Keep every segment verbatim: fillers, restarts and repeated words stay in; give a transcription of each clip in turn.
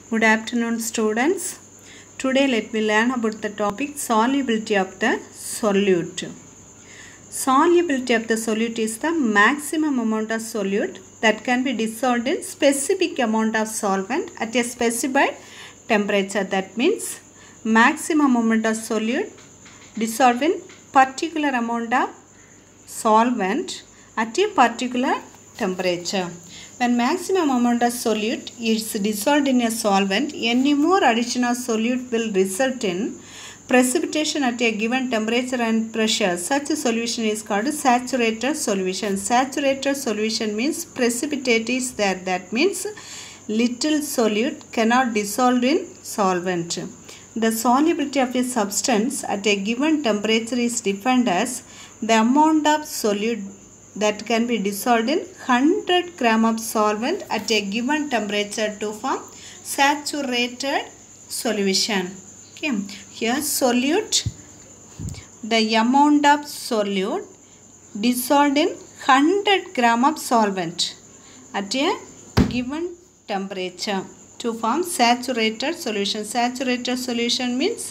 Good afternoon, students. Today let me learn about the topic solubility of the solute. Solubility of the solute is the maximum amount of solute that can be dissolved in specific amount of solvent at a specified temperature. That means maximum amount of solute dissolved in particular amount of solvent at a particular temperature. When maximum amount of solute is dissolved in a solvent, any more addition of solute will result in precipitation at a given temperature and pressure. Such a solution is called saturated solution. Saturated solution means precipitate is there. That means little solute cannot dissolve in solvent. The solubility of a substance at a given temperature is defined as the amount of solute that can be dissolved in one hundred gram of solvent at a given temperature to form saturated solution. Okay. Here solute, the amount of solute dissolved in one hundred gram of solvent at a given temperature to form saturated solution. Saturated solution means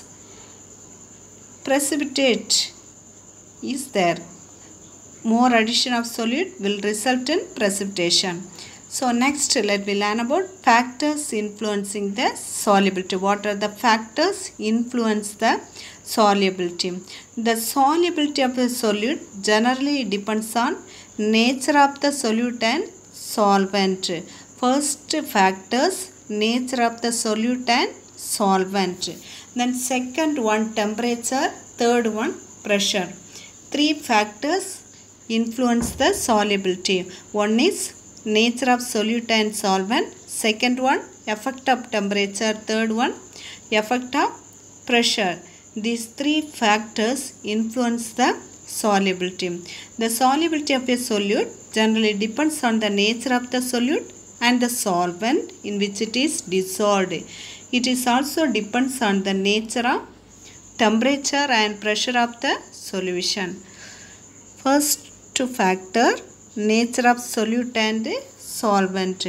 precipitate is there. More addition of solute will result in precipitation. So next let me learn about factors influencing the solubility. What are the factors influence the solubility? The solubility of a solute generally depends on nature of the solute and solvent. First factors, nature of the solute and solvent. Then second one, temperature. Third one, pressure. Three factors influence the solubility. One is nature of solute and solvent. Second one, effect of temperature. Third one, effect of pressure. These three factors influence the solubility. The solubility of a solute generally depends on the nature of the solute and the solvent in which it is dissolved. It is also depends on the nature of temperature and pressure of the solution. First to factor, nature of solute and solvent.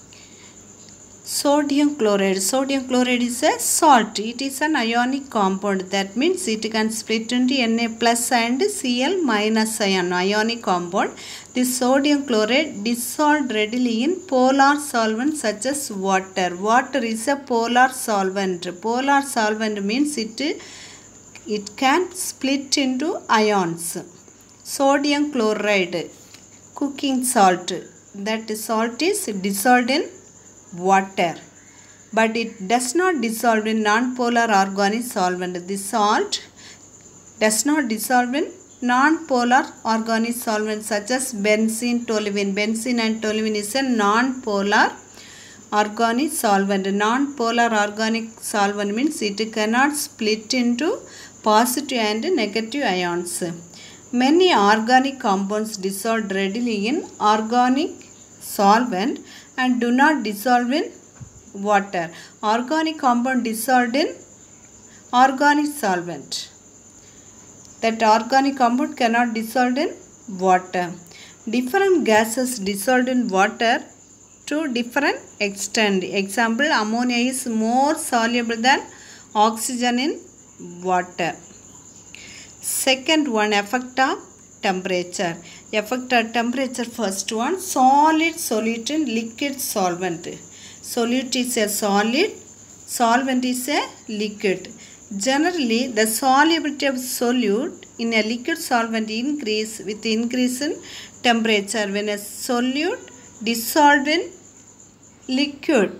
Sodium chloride. Sodium chloride is a salt. It is an ionic compound. That means it can split into Na plus and Cl minus ion. Ionic compound. This sodium chloride dissolved readily in polar solvents such as water. Water is a polar solvent. Polar solvent means it, it can split into ions. Sodium chloride, cooking salt, that salt is dissolved in water, but it does not dissolve in non-polar organic solvent. This salt does not dissolve in non-polar organic solvents such as benzene, toluene. Benzene and toluene is a non-polar organic solvent. Non-polar organic solvent means it cannot split into positive and negative ions. Many organic compounds dissolve readily in organic solvent and do not dissolve in water. Organic compound dissolved in organic solvent. That organic compound cannot dissolve in water. Different gases dissolved in water to different extent. Example, ammonia is more soluble than oxygen in water. Second one, effect of temperature. Effect of temperature, first one, solid solute in liquid solvent. Solute is a solid, solvent is a liquid. Generally, the solubility of solute in a liquid solvent increase with increase in temperature. When a solute dissolved in liquid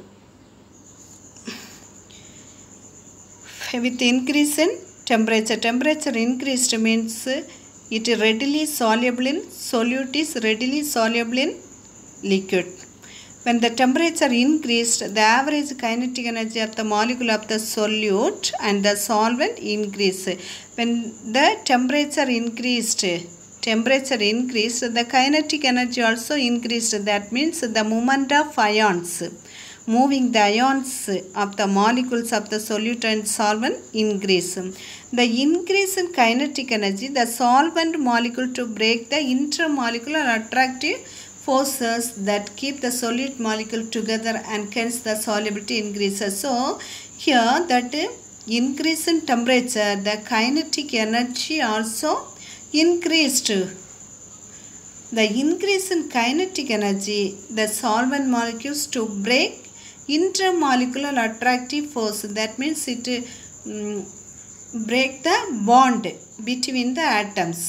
with increase in temperature. Temperature increased means it readily soluble in solute is readily soluble in liquid. When the temperature increased, the average kinetic energy of the molecule of the solute and the solvent increased. When the temperature increased, temperature increased, the kinetic energy also increased. That means the movement of ions, moving the ions of the molecules of the solute and solvent increase. The increase in kinetic energy, the solvent molecule to break the intermolecular attractive forces that keep the solute molecule together and hence the solubility increases. So here that increase in temperature, the kinetic energy also increased. The increase in kinetic energy, the solvent molecules to break intermolecular attractive force. That means it um, break the bond between the atoms.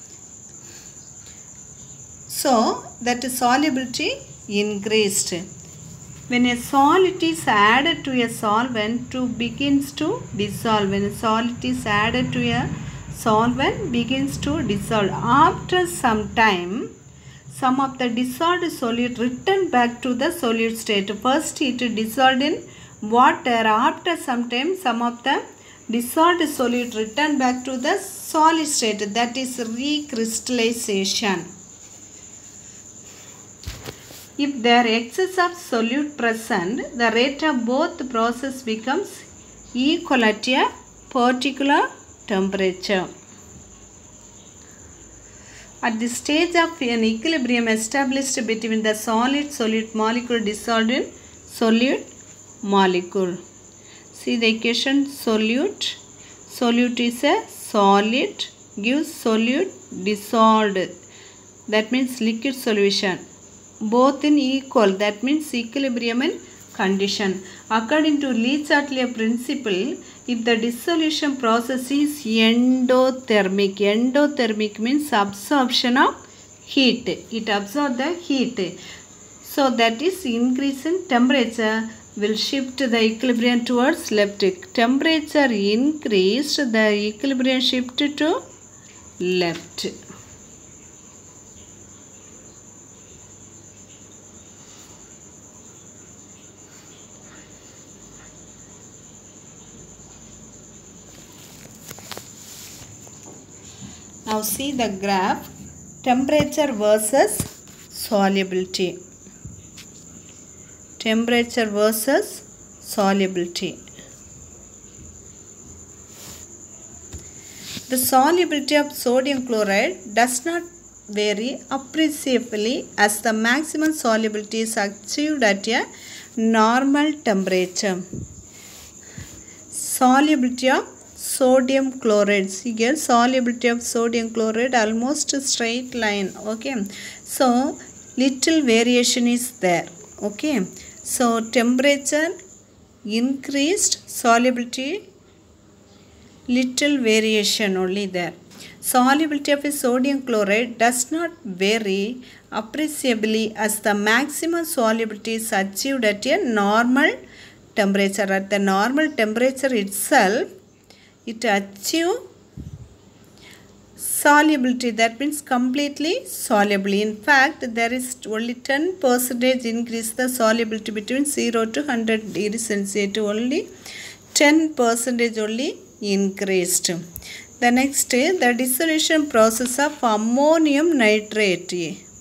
So that solubility increased. When a solute is added to a solvent, to begins to dissolve. When a solute is added to a solvent, begins to dissolve. After some time, some of the dissolved solute return back to the solute state. First it dissolved in water. After some time, some of the dissolved solute return back to the solid state. That is recrystallization. If there is excess of solute present, the rate of both process becomes equal at a particular temperature. At the stage of an equilibrium established between the solid solute molecule dissolved in solute molecule. See the equation: solute. Solute is a solid, gives solute dissolved. That means liquid solution. Both in equal, that means equilibrium in condition. According to Le-Chatelier principle, if the dissolution process is endothermic, endothermic means absorption of heat. It absorbs the heat. So that is increase in temperature will shift the equilibrium towards left. Temperature increased, the equilibrium shift to left. Now see the graph, temperature versus solubility. Temperature versus solubility. The solubility of sodium chloride does not vary appreciably as the maximum solubility is achieved at a normal temperature. Solubility of sodium chloride. See here, solubility of sodium chloride almost straight line. Okay, so little variation is there. Okay, so temperature increased, solubility little variation only there. Solubility of a sodium chloride does not vary appreciably as the maximum solubility is achieved at a normal temperature. At the normal temperature itself, it achieve solubility, that means completely soluble. In fact, there is only ten percent increase the solubility between zero to one hundred degrees Celsius. Only ten percent only increased. The next is the dissolution process of ammonium nitrate.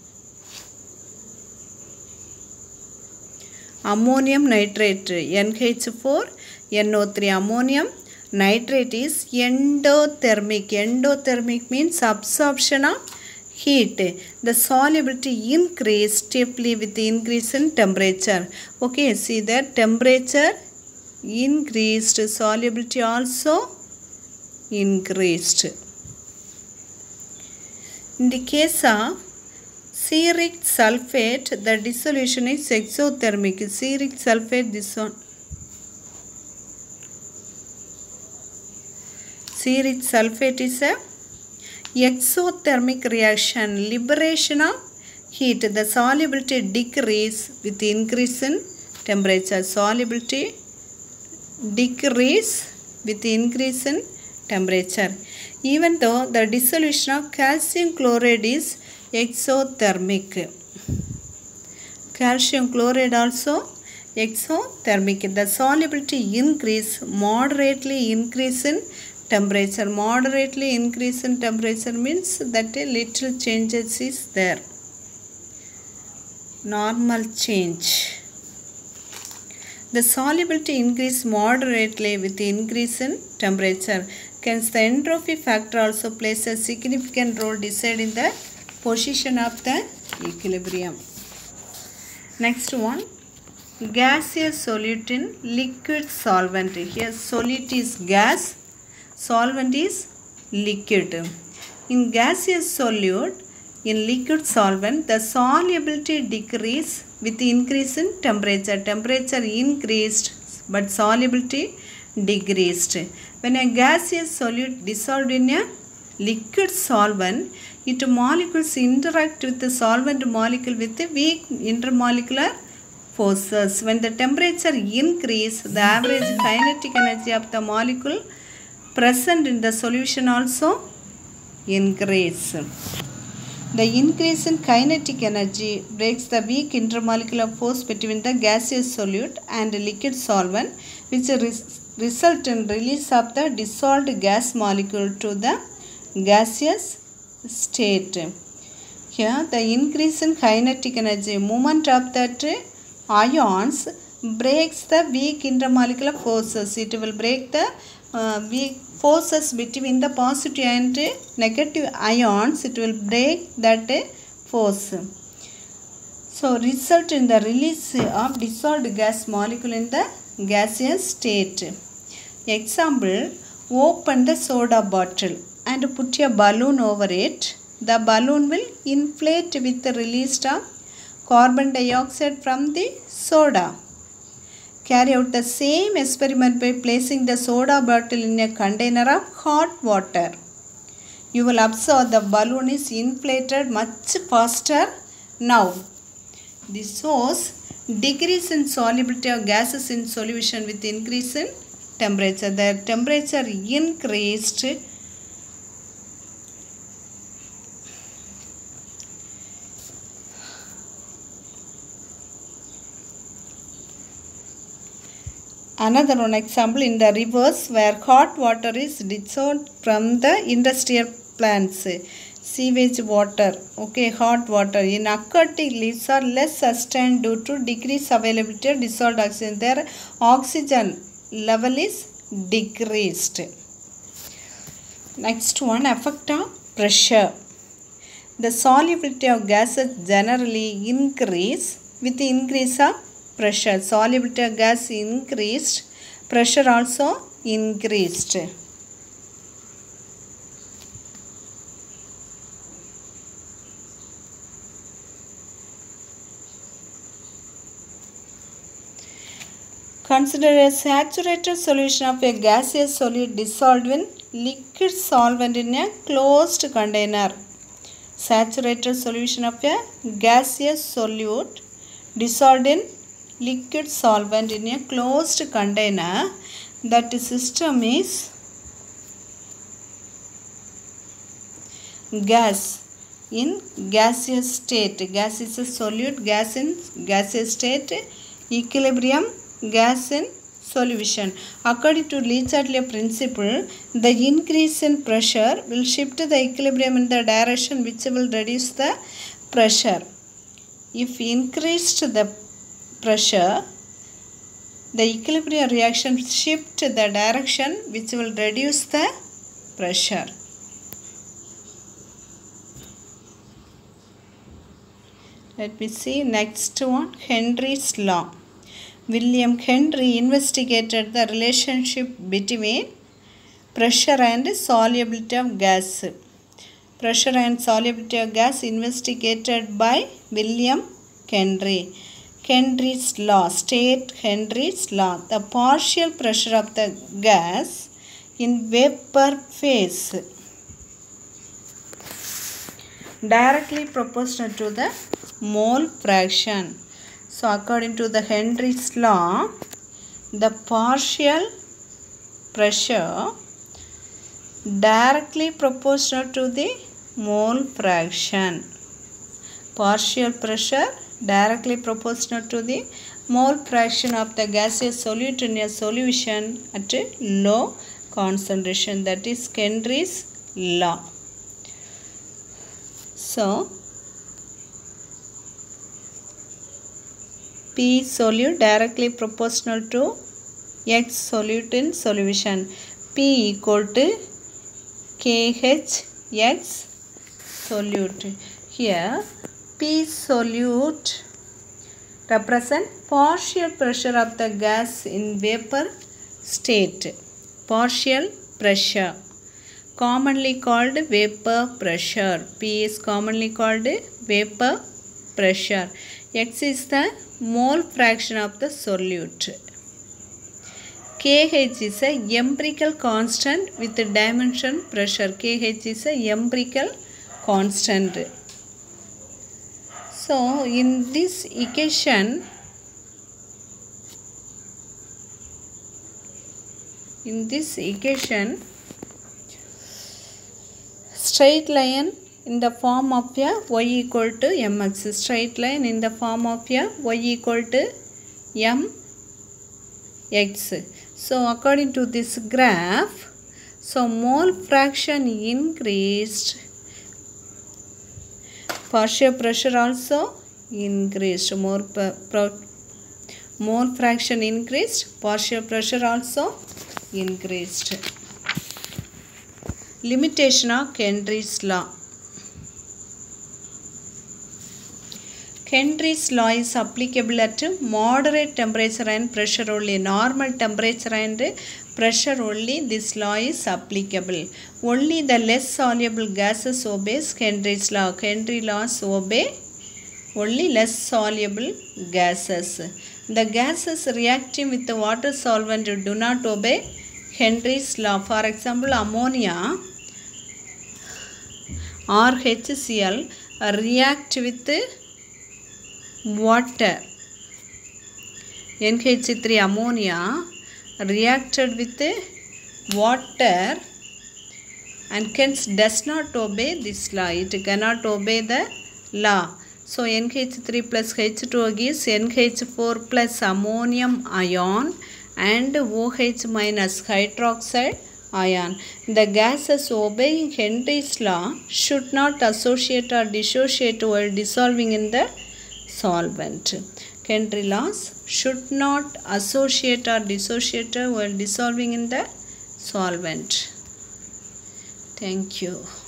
Ammonium nitrate, N H four N O three. Ammonium nitrate is endothermic. Endothermic means absorption of heat. The solubility increase steeply with the increase in temperature. Okay, see that temperature increased, solubility also increased. In the case of Ceric sulfate, the dissolution is exothermic. Ceric sulfate, this one. Ceric sulfate is a exothermic reaction, liberation of heat. The solubility decrease with increase in temperature. Solubility decrease with increase in temperature. Even though the dissolution of calcium chloride is exothermic. Calcium chloride also exothermic. The solubility increase, moderately increase in temperature. Moderately increase in temperature means that a little changes is there. Normal change. The solubility increase moderately with the increase in temperature. Hence the entropy factor also plays a significant role deciding the position of the equilibrium. Next one, gaseous solute in liquid solvent. Here solute is gas, solvent is liquid. In gaseous solute in liquid solvent, the solubility decrease with increase in temperature. Temperature increased but solubility decreased. When a gaseous solute dissolved in a liquid solvent, its molecules interact with the solvent molecule with weak intermolecular forces. When the temperature increases, the average kinetic energy of the molecule present in the solution also increases. The increase in kinetic energy breaks the weak intermolecular force between the gaseous solute and liquid solvent, which res result in release of the dissolved gas molecule to the gaseous state. Here the increase in kinetic energy, movement of that ions breaks the weak intermolecular forces. It will break the uh, weak forces between the positive and negative ions. It will break that force. So result in the release of dissolved gas molecule in the gaseous state. Example, open the soda bottle and put a balloon over it. The balloon will inflate with the release of carbon dioxide from the soda. Carry out the same experiment by placing the soda bottle in a container of hot water. You will observe the balloon is inflated much faster now. This shows decrease in solubility of gases in solution with increase in temperature. The temperature increased Another one example, in the rivers where hot water is dissolved from the industrial plants, sewage water, okay, hot water. In aquatic leaves are less sustained due to decreased availability of dissolved oxygen. Their oxygen level is decreased. Next one, effect of pressure. The solubility of gases generally increase with the increase of pressure. Solubility of gas increased, pressure also increased. Consider a saturated solution of a gaseous solute dissolved in liquid solvent in a closed container. Saturated solution of a gaseous solute dissolved in liquid solvent in a closed container. That system is gas in gaseous state. Gas is a solute, gas in gaseous state, equilibrium, gas in solution. According to Le Chatelier principle, the increase in pressure will shift the equilibrium in the direction which will reduce the pressure. If increased the pressure, the equilibrium reaction shift the direction which will reduce the pressure. Let me see next one, Henry's law. William Henry investigated the relationship between pressure and solubility of gas. Pressure and solubility of gas investigated by William Henry. Henry's law, state Henry's law. The partial pressure of the gas in vapor phase directly proportional to the mole fraction. So according to the Henry's law, the partial pressure directly proportional to the mole fraction. Partial pressure directly proportional to the mole fraction of the gaseous solute in a solution at a low concentration. That is Henry's law. So P solute directly proportional to X solute in solution. P equal to K H X solute. Here P solute represent partial pressure of the gas in vapor state. Partial pressure, commonly called vapor pressure. P is commonly called vapor pressure. X is the mole fraction of the solute. K H is a empirical constant with dimension pressure. K H is a empirical constant. So in this equation, in this equation, straight line in the form of a y equal to mx, straight line in the form of a y equal to mx. So according to this graph, so mole fraction increased, partial pressure also increased, more mole fraction increased, partial pressure also increased. Limitation of Henry's law. Henry's law is applicable at moderate temperature and pressure only. Normal temperature and pressure only this law is applicable. Only the less soluble gases obeys Henry's law. Henry laws obey only less soluble gases. The gases reacting with the water solvent do not obey Henry's law. For example, ammonia or H C l react with water. N H three ammonia reacted with water and hence does not obey this law. It cannot obey the law. So N H three plus H two gives N H four plus ammonium ion and OH minus hydroxide ion. The gases obeying Henry's law should not associate or dissociate while dissolving in the solvent. Henry laws should not associate or dissociate while dissolving in the solvent. Thank you.